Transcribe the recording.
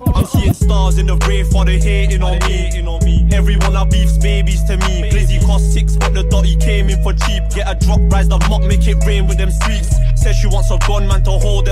I'm seeing stars in the rave for the hating on me. Everyone I beef's babies to me. Blizzy cost 6 but the dotty came in for cheap. Get a drop, rise the mop, make it rain with them sweets. Says she wants a gunman to hold